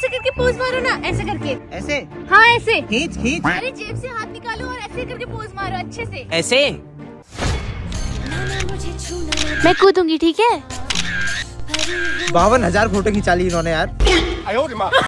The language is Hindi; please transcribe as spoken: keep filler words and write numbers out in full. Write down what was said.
ऐसे करके पोज मारो ना, ऐसे करके। ऐसे? हाँ ऐसे। खींच खींच। अरे जेब से हाथ निकालो और ऐसे करके पोज मारो अच्छे से। ऐसे? मैं कूदूंगी, ठीक है? बावन हजार फोटो खिंचा ली इन्होंने यार।